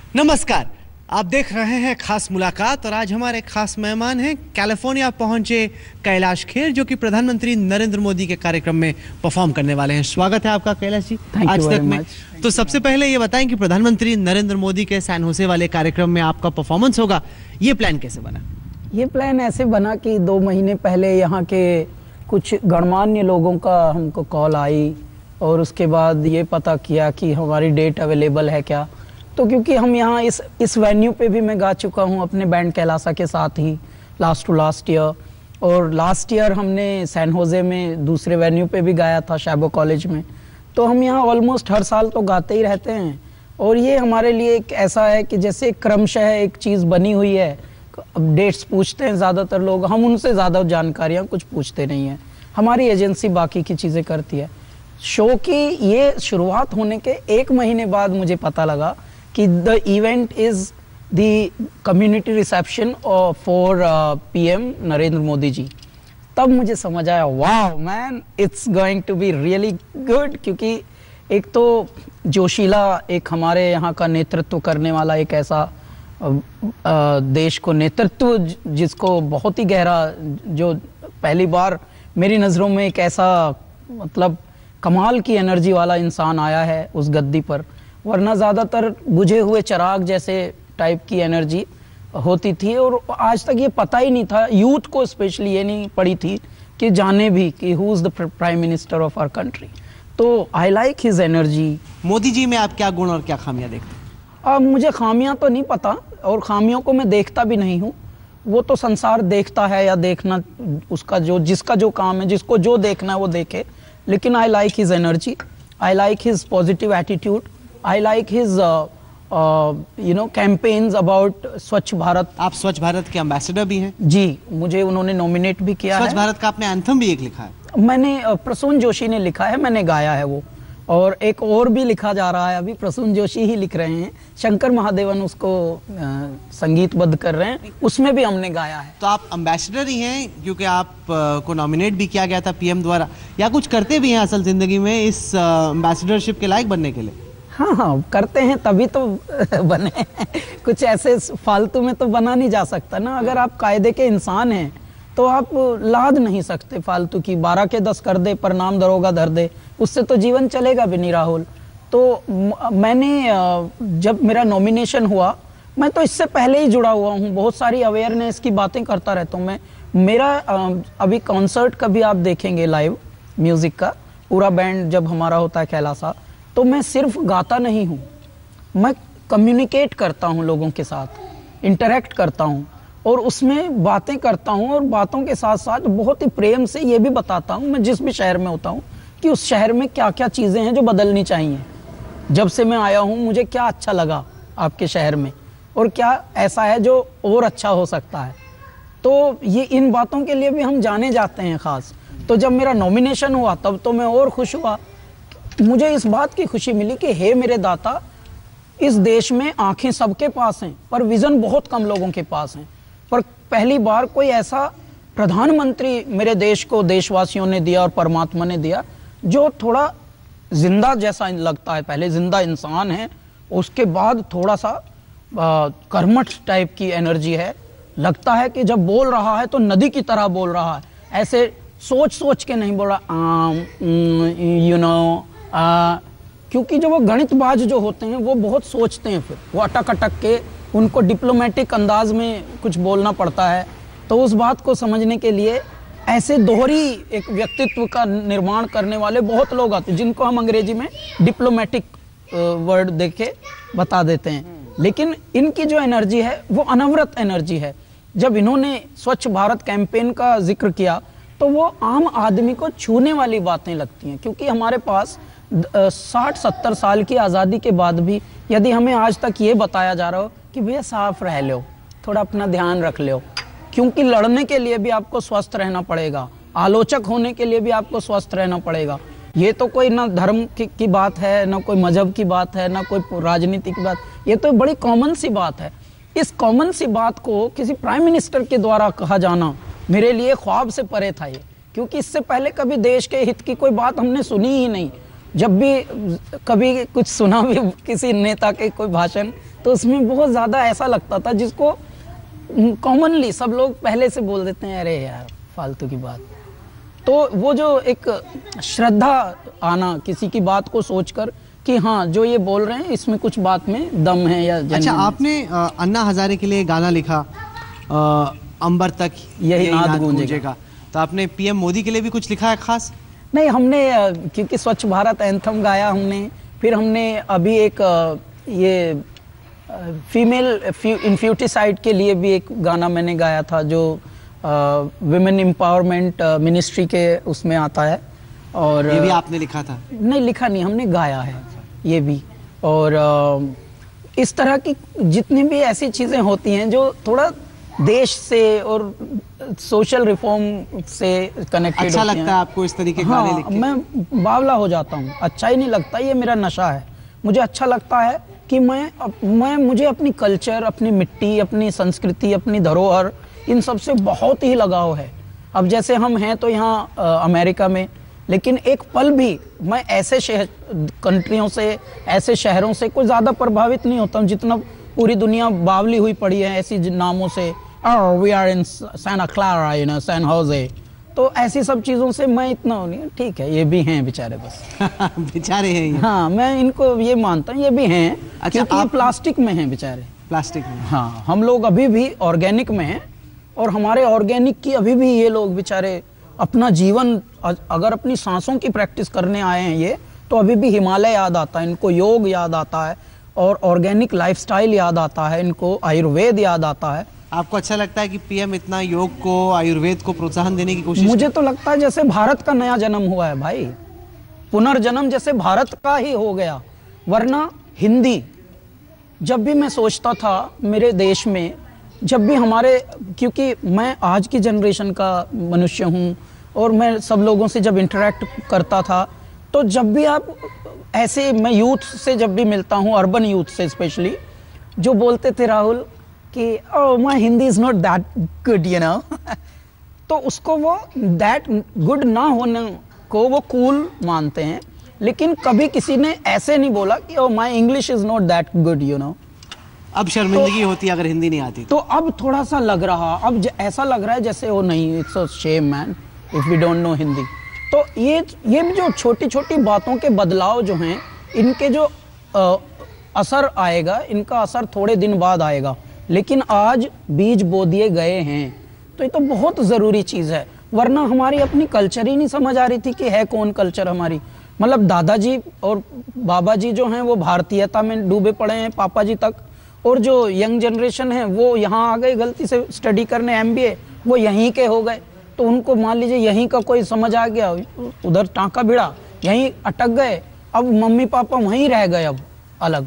नमस्कार, आप देख रहे हैं खास मुलाकात और आज हमारे खास मेहमान हैं कैलिफोर्निया पहुंचे कैलाश खेर, जो कि प्रधानमंत्री नरेंद्र मोदी के कार्यक्रम में परफॉर्म करने वाले हैं। स्वागत है आपका कैलाश जी आज तक में। तो सबसे पहले ये बताएं कि प्रधानमंत्री नरेंद्र मोदी के सैन होसे वाले कार्यक्रम में आपका परफॉर्मेंस होगा, ये प्लान कैसे बना? ये प्लान ऐसे बना कि 2 महीने पहले यहाँ के कुछ गणमान्य लोगों का हमको कॉल आई और उसके बाद ये पता किया कि हमारी डेट अवेलेबल है क्या। तो क्योंकि हम यहाँ इस वेन्यू पे भी मैं गा चुका हूँ अपने बैंड कैलासा के साथ ही लास्ट टू लास्ट ईयर, और लास्ट ईयर हमने सैन होजे में दूसरे वेन्यू पे भी गाया था, शैबो कॉलेज में। तो हम यहाँ ऑलमोस्ट हर साल तो गाते ही रहते हैं और ये हमारे लिए एक ऐसा है कि जैसे क्रमशः एक चीज़ बनी हुई है। अपडेट्स पूछते हैं ज़्यादातर लोग, हम उनसे ज़्यादा जानकारियाँ कुछ पूछते नहीं हैं, हमारी एजेंसी बाकी की चीज़ें करती है। शो की ये शुरुआत होने के 1 महीने बाद मुझे पता लगा कि the event is the community reception for PM Narendra Modi ji. तब मुझे समझ आया, वाह man, it's going to be really good. क्योंकि एक तो जोशीला, एक हमारे यहाँ का नेतृत्व करने वाला एक ऐसा देश को नेतृत्व जिसको बहुत ही गहरा, जो पहली बार मेरी नज़रों में एक ऐसा मतलब कमाल की एनर्जी वाला इंसान आया है उस गद्दी पर, वरना ज़्यादातर बुझे हुए चिराग जैसे टाइप की एनर्जी होती थी। और आज तक ये पता ही नहीं था, यूथ को स्पेशली ये नहीं पड़ी थी कि जाने भी कि who is the prime minister of our country. तो I like his energy. Modi ji में आप क्या गुण और क्या खामियां देखते हैं? मुझे खामियां तो नहीं पता और खामियों को मैं देखता भी नहीं हूँ, वो तो संसार देखता है या देखना उसका जिसका जो काम है, जिसको जो देखना है वो देखे। लेकिन I like his energy, I like his positive attitude, I like his campaigns about Swachh Bharat. आप स्वच्छ भारत के एम्बेसडर भी हैं जी, मुझे उन्होंने नॉमिनेट भी किया है। स्वच्छ भारत का आपने एंथम भी एक लिखा है? मैंने प्रसून जोशी ने लिखा है, मैंने गाया है वो, और एक और भी लिखा जा रहा है, अभी प्रसून जोशी ही लिख रहे हैं, शंकर महादेवन उसको संगीतबद्ध कर रहे हैं, उसमें भी हमने गाया है। तो आप एम्बेसडर ही हैं क्योंकि आप को नॉमिनेट भी किया गया था पीएम द्वारा, या कुछ करते भी हैं असल जिंदगी में इस एम्बेसडरशिप के लायक बनने के लिए? हाँ, करते हैं तभी तो बने। कुछ ऐसे फालतू में तो बना नहीं जा सकता ना। अगर आप कायदे के इंसान हैं तो आप लाद नहीं सकते फालतू की, 12 के 10 कर दे, प्रणाम दरोगा धर दे, उससे तो जीवन चलेगा भी नहीं राहुल। तो मैंने जब मेरा नॉमिनेशन हुआ, मैं तो इससे पहले ही जुड़ा हुआ हूँ, बहुत सारी अवेयरनेस की बातें करता रहता हूँ मैं। मेरा अभी कॉन्सर्ट का भी आप देखेंगे लाइव म्यूज़िक का, पूरा बैंड जब हमारा होता है कैलासा, तो मैं सिर्फ गाता नहीं हूँ, मैं कम्युनिकेट करता हूँ लोगों के साथ, इंटरेक्ट करता हूँ और उसमें बातें करता हूँ। और बातों के साथ साथ बहुत ही प्रेम से ये भी बताता हूँ, मैं जिस भी शहर में होता हूँ, कि उस शहर में क्या क्या चीज़ें हैं जो बदलनी चाहिए। जब से मैं आया हूँ मुझे क्या अच्छा लगा आपके शहर में और क्या ऐसा है जो और अच्छा हो सकता है। तो ये इन बातों के लिए भी हम जाने जाते हैं ख़ास। तो जब मेरा नॉमिनेशन हुआ तब तो मैं और खुश हुआ। मुझे इस बात की खुशी मिली कि हे मेरे दाता, इस देश में आंखें सबके पास हैं पर विज़न बहुत कम लोगों के पास हैं। पर पहली बार कोई ऐसा प्रधानमंत्री मेरे देश को देशवासियों ने दिया और परमात्मा ने दिया जो थोड़ा जिंदा जैसा लगता है। पहले जिंदा इंसान है, उसके बाद थोड़ा सा कर्मठ टाइप की एनर्जी है। लगता है कि जब बोल रहा है तो नदी की तरह बोल रहा है, ऐसे सोच सोच के नहीं बोल रहा क्योंकि जो वो गणितबाज जो होते हैं वो बहुत सोचते हैं, फिर वो अटक अटक के उनको डिप्लोमेटिक अंदाज में कुछ बोलना पड़ता है। तो उस बात को समझने के लिए ऐसे दोहरी एक व्यक्तित्व का निर्माण करने वाले बहुत लोग आते हैं, जिनको हम अंग्रेजी में डिप्लोमेटिक वर्ड देके बता देते हैं। लेकिन इनकी जो एनर्जी है वो अनवरत एनर्जी है। जब इन्होंने स्वच्छ भारत कैंपेन का जिक्र किया तो वो आम आदमी को छूने वाली बातें लगती हैं, क्योंकि हमारे पास 60-70 साल की आज़ादी के बाद भी यदि हमें आज तक ये बताया जा रहा हो कि भैया साफ रह लो, थोड़ा अपना ध्यान रख लो, क्योंकि लड़ने के लिए भी आपको स्वस्थ रहना पड़ेगा, आलोचक होने के लिए भी आपको स्वस्थ रहना पड़ेगा। ये तो कोई ना धर्म की बात है, ना कोई मजहब की बात है, ना कोई राजनीति की बात, ये तो बड़ी कॉमन सी बात है। इस कॉमन सी बात को किसी प्राइम मिनिस्टर के द्वारा कहा जाना मेरे लिए ख्वाब से परे था ये, क्योंकि इससे पहले कभी देश के हित की कोई बात हमने सुनी ही नहीं। जब भी कभी कुछ सुना भी किसी नेता के कोई भाषण, तो उसमें बहुत ज़्यादा ऐसा लगता था जिसको कॉमनली सब लोग पहले से बोल देते हैं, अरे यार फालतू की बात। तो वो जो एक श्रद्धा आना किसी की बात को सोचकर कि हाँ जो ये बोल रहे हैं इसमें कुछ बात में दम है या अच्छा, आपने अन्ना हजारे के लिए गाना लिखा, अंबर तक यही नाद गूंजेगा। तो आपने पीएम मोदी के लिए भी कुछ लिखा है खास? नहीं, हमने क्योंकि स्वच्छ भारत एंथम गाया हमने, फिर हमने अभी एक ये फीमेल इन्फ्यूटिसाइड के लिए भी एक गाना मैंने गाया था जो विमेन एम्पावरमेंट मिनिस्ट्री के उसमें आता है। और ये भी आपने लिखा था? नहीं, लिखा नहीं, हमने गाया है ये भी। और इस तरह की जितनी भी ऐसी चीज़ें होती हैं जो थोड़ा देश से और सोशल रिफॉर्म से कनेक्टेड अच्छा लगता है आपको इस तरीके के गाने लिख के? मैं बावला हो जाता हूँ। अच्छा ही नहीं लगता, ये मेरा नशा है। मुझे अच्छा लगता है कि मुझे अपनी कल्चर, अपनी मिट्टी, अपनी संस्कृति, अपनी धरोहर, इन सब से बहुत ही लगाव है। अब जैसे हम हैं तो यहाँ अमेरिका में, लेकिन एक पल भी मैं ऐसे कंट्रियों से, ऐसे शहरों से कोई ज़्यादा प्रभावित नहीं होता हूँ जितना पूरी दुनिया बावली हुई पड़ी है ऐसी नामों से। We are in Santa Clara, you know, San Jose, तो ऐसी सब चीज़ों से मैं इतना नहीं। ठीक है, ये भी हैं बेचारे, बस बेचारे हैं ये। हाँ, मैं इनको ये मानता हूँ, ये भी हैं। अच्छा, क्योंकि ये प्लास्टिक में हैं बेचारे, प्लास्टिक में। हाँ, हम लोग अभी भी ऑर्गेनिक में हैं, और हमारे ऑर्गेनिक की अभी भी ये लोग बेचारे अपना जीवन, अगर अपनी सांसों की प्रैक्टिस करने आए हैं ये, तो अभी भी हिमालय याद आता है इनको, योग याद आता है, और ऑर्गेनिक लाइफस्टाइल याद आता है इनको, आयुर्वेद याद आता है। आपको अच्छा लगता है कि पीएम इतना योग को, आयुर्वेद को प्रोत्साहन देने की कोशिश? मुझे तो लगता है जैसे भारत का नया जन्म हुआ है भाई, पुनर्जन्म जैसे भारत का ही हो गया। वरना हिंदी, जब भी मैं सोचता था मेरे देश में, जब भी हमारे, क्योंकि मैं आज की जनरेशन का मनुष्य हूँ और मैं सब लोगों से जब इंटरेक्ट करता था, तो जब भी आप ऐसे, मैं यूथ से जब भी मिलता हूँ, अर्बन यूथ से स्पेशली, जो बोलते थे राहुल कि oh my Hindi is not that good, you know, तो उसको वो दैट गुड ना होने को वो कूल मानते हैं। लेकिन कभी किसी ने ऐसे नहीं बोला कि oh my English is not that good, you know. अब शर्मिंदगी होती है अगर हिंदी नहीं आती तो अब थोड़ा सा लग रहा, अब ऐसा लग रहा है जैसे वो नहीं, it's a shame man if we don't know Hindi. तो ये जो छोटी छोटी बातों के बदलाव जो हैं, इनके जो असर आएगा, इनका असर थोड़े दिन बाद आएगा, लेकिन आज बीज बो दिए गए हैं, तो ये तो बहुत ज़रूरी चीज़ है। वरना हमारी अपनी कल्चर ही नहीं समझ आ रही थी कि है कौन कल्चर हमारी। मतलब दादाजी और बाबा जी जो हैं वो भारतीयता में डूबे पड़े हैं, पापा जी तक, और जो यंग जनरेशन है वो यहाँ आ गए गलती से स्टडी करने, एमबीए, वो यहीं के हो गए। तो उनको मान लीजिए यहीं का कोई समझ आ गया, उधर टाँका भिड़ा, यहीं अटक गए। अब मम्मी पापा वहीं रह गए, अब अलग।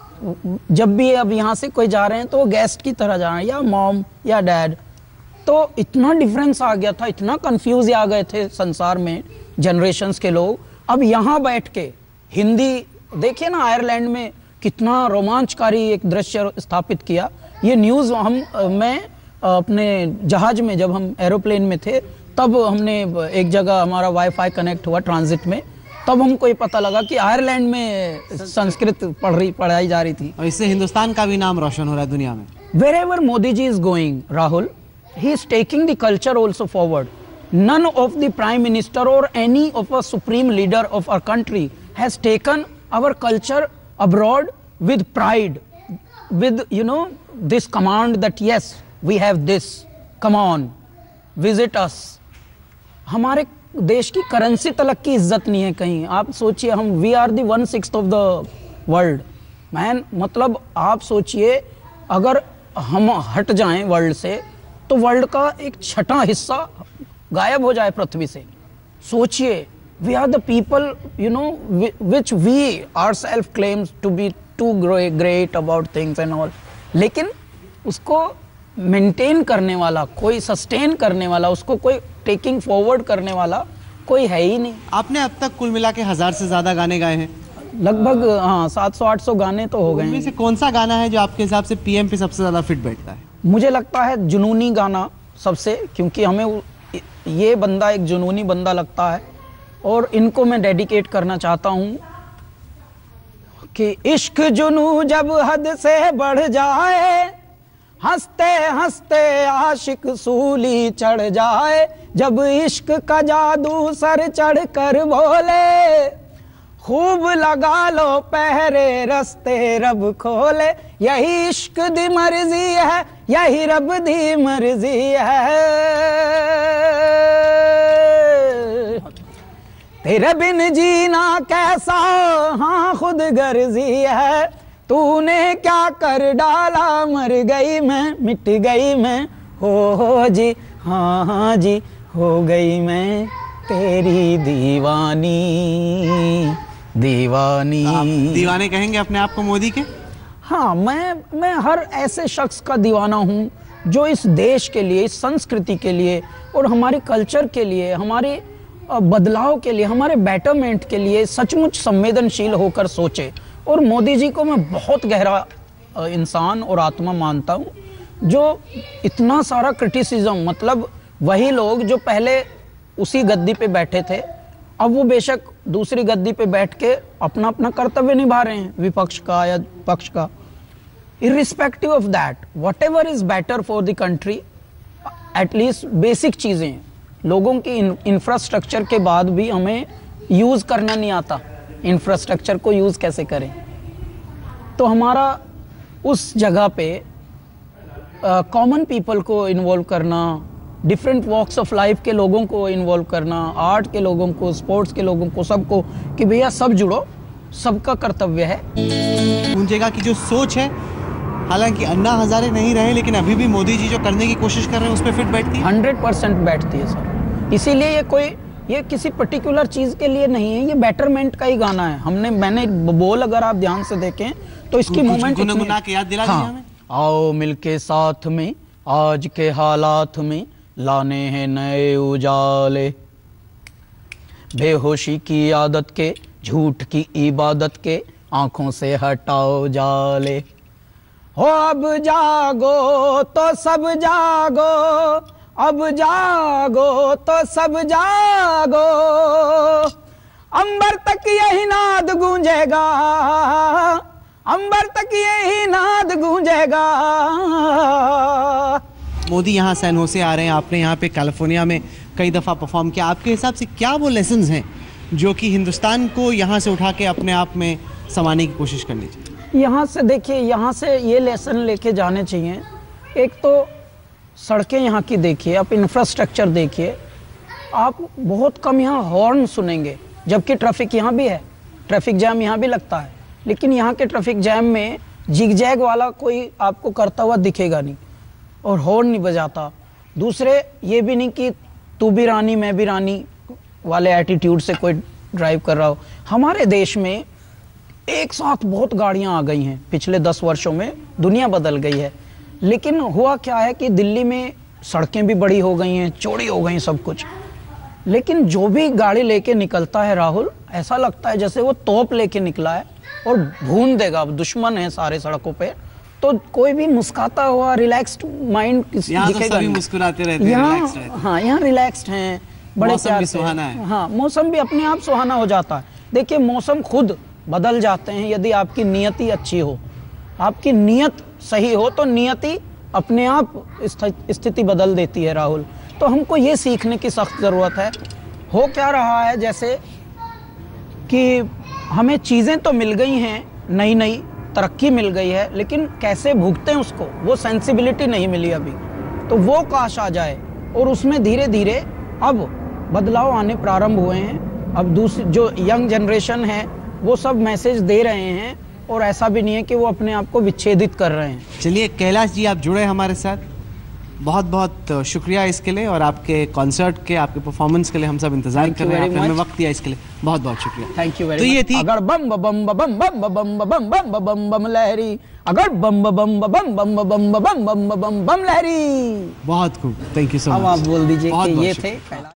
जब भी अब यहाँ से कोई जा रहे हैं तो वो गेस्ट की तरह जा रहे हैं, या मॉम या डैड। तो इतना डिफरेंस आ गया था, इतना कंफ्यूज आ गए थे संसार में जनरेशंस के लोग। अब यहाँ बैठ के हिंदी, देखिए ना आयरलैंड में कितना रोमांचकारी एक दृश्य स्थापित किया। ये न्यूज़ मैं अपने जहाज में, जब हम एरोप्लेन में थे, तब हमने एक जगह हमारा वाईफाई कनेक्ट हुआ ट्रांजिट में, तब हमको ये पता लगा कि आयरलैंड में संस्कृत पढ़ाई जा रही थी। और इससे हिंदुस्तान का भी नाम रोशन हो रहा है दुनिया में। Wherever Modi ji is going, Rahul, he is taking the culture also forward. None of the prime minister or any of a supreme leader of our country has taken our culture abroad with pride, with, you know, this command that yes, we have this, come on, visit us. हमारे देश की currency तलक की इज्जत नहीं है कहीं। आप सोचिए, हम we are the 1/6 of the world man. मतलब आप सोचिए, अगर हम हट जाएं वर्ल्ड से, तो वर्ल्ड का एक छठा हिस्सा गायब हो जाए पृथ्वी से। सोचिए, we are the people, you know, which we are self claims to be too great about things and all, लेकिन उसको मेंटेन करने वाला कोई, सस्टेन करने वाला, उसको कोई टेकिंग फॉरवर्ड करने वाला कोई है ही नहीं। आपने अब तक कुल मिला के 1000 से ज़्यादा गाने गाए हैं लगभग। हाँ, 700-800 गाने तो हो गए हैं। उनमें से कौन सा गाना है जो आपके हिसाब से पीएम पे सबसे ज़्यादा फिट बैठता है? मुझे लगता है जुनूनी गाना सबसे, क्योंकि हमें ये बंदा एक जुनूनी बंदा लगता है। और इनको मैं डेडिकेट करना चाहता हूँ कि इश्क जुनू जब हद से बढ़ जाए, हंसते हंसते आशिक सूली चढ़ जाए, जब इश्क का जादू सर चढ़ कर बोले, खूब लगा लो पहरे रस्ते रब खोले, यही इश्क दी मर्जी है, यही रब दी मर्जी है। तेरे बिन जीना कैसा, हाँ खुद गर्जी है, तूने क्या कर डाला, मर गई मैं, मिट गई मैं, हो जी, हाँ जी, हो गई मैं तेरी दीवानी दीवानी। आप दीवाने कहेंगे अपने आप को मोदी के? हाँ, मैं हर ऐसे शख्स का दीवाना हूँ जो इस देश के लिए, इस संस्कृति के लिए और हमारे कल्चर के लिए, हमारे बदलाव के लिए, हमारे बेटरमेंट के लिए सचमुच संवेदनशील होकर सोचे। और मोदी जी को मैं बहुत गहरा इंसान और आत्मा मानता हूँ, जो इतना सारा क्रिटिसिज्म, मतलब वही लोग जो पहले उसी गद्दी पे बैठे थे, अब वो बेशक दूसरी गद्दी पे बैठ के अपना अपना कर्तव्य निभा रहे हैं, विपक्ष का या पक्ष का। Irrespective of that, whatever is better for the country, at least basic चीज़ें, लोगों की इंफ्रास्ट्रक्चर के बाद भी हमें यूज़ करना नहीं आता, इंफ्रास्ट्रक्चर को यूज़ कैसे करें। तो हमारा उस जगह पे कॉमन पीपल को इन्वॉल्व करना, डिफरेंट वॉक्स ऑफ लाइफ के लोगों को इन्वॉल्व करना, आर्ट के लोगों को, स्पोर्ट्स के लोगों को, सबको, कि भैया सब जुड़ो, सबका कर्तव्य है। गूंजेगा की जो सोच है, हालांकि अन्ना हजारे नहीं रहे, लेकिन अभी भी मोदी जी जो करने की कोशिश कर रहे हैं उस पर फिट बैठती है। 100% बैठती है सर। इसीलिए ये किसी पर्टिकुलर चीज़ के लिए नहीं है, ये बेटरमेंट का ही गाना है। मैंने बोल अगर आप ध्यान से देखें तो इसकी मूवमेंट गुनगुना के याद दिला दी हमें। आओ मिलके साथ में आज के हालात में लाने हैं नए उजाले, बेहोशी की आदत के, झूठ की इबादत के, आंखों से हटाओ जाले। हो अब जागो तो सब जागो, अब जागो तो सब जागो, अंबर तक यही नाद गूंजेगा, अंबर तक यही नाद गूंजेगा। मोदी यहाँ सैन होसे आ रहे हैं, आपने यहाँ पे कैलिफोर्निया में कई दफ़ा परफॉर्म किया, आपके हिसाब से क्या वो लेसन्स हैं जो कि हिंदुस्तान को यहाँ से उठा के अपने आप में समाने की कोशिश करनी चाहिए? यहाँ से देखिए, यहाँ से ये लेसन लेके जाने चाहिए। एक तो सड़कें यहाँ की देखिए, आप इंफ्रास्ट्रक्चर देखिए, आप बहुत कम यहाँ हॉर्न सुनेंगे, जबकि ट्रैफिक यहाँ भी है, ट्रैफिक जैम यहाँ भी लगता है, लेकिन यहाँ के ट्रैफिक जैम में जिग-जैग वाला कोई आपको करता हुआ दिखेगा नहीं और हॉर्न नहीं बजाता। दूसरे ये भी नहीं कि तू भी रानी मैं भी रानी वाले एटीट्यूड से कोई ड्राइव कर रहा हो। हमारे देश में एक साथ बहुत गाड़ियाँ आ गई हैं पिछले 10 वर्षों में, दुनिया बदल गई है। लेकिन हुआ क्या है कि दिल्ली में सड़कें भी बड़ी हो गई हैं, चौड़ी हो गई सब कुछ, लेकिन जो भी गाड़ी लेके निकलता है राहुल, ऐसा लगता है जैसे वो तोप लेके निकला है और भून देगा। अब दुश्मन है सारे सड़कों पे, तो कोई भी मुस्कुराता हुआ रिलैक्स्ड माइंड यहाँ तो सभी मुस्कुराते रहते हैं, रिलैक्स्ड रहते हैं। हाँ, यहाँ रिलैक्स्ड हैं, बड़े मौसम भी सुहाना है। हाँ, मौसम भी अपने आप सुहाना हो जाता है। देखिए, मौसम खुद बदल जाते हैं यदि आपकी नियति अच्छी हो, आपकी नियत सही हो तो नियति अपने आप स्थिति बदल देती है राहुल। तो हमको ये सीखने की सख्त ज़रूरत है। हो क्या रहा है जैसे कि हमें चीज़ें तो मिल गई हैं, नई नई तरक्की मिल गई है, लेकिन कैसे भुगतें उसको, वो सेंसिबिलिटी नहीं मिली अभी। तो वो काश आ जाए और उसमें धीरे धीरे अब बदलाव आने प्रारंभ हुए हैं। अब दूसरी जो यंग जनरेशन है वो सब मैसेज दे रहे हैं, और ऐसा भी नहीं है कि वो अपने आप को विच्छेदित कर रहे हैं। चलिए कैलाश जी, आप जुड़े हमारे साथ, बहुत बहुत शुक्रिया इसके लिए, और आपके कॉन्सर्ट के, आपके परफॉर्मेंस के लिए हम सब इंतजार कर रहे हैं। आपने हमें वक्त दिया इसके लिए बहुत बहुत शुक्रिया। Thank you very much. तो ये थी अगर बम बम बम बम बम बम बम बम बम बम लहरी, अगर बम बम बम बम बम बम बम बम बम लहरी। बहुत खूब, थैंक यू सो मच। अब आप बोल दीजिए कि ये थे।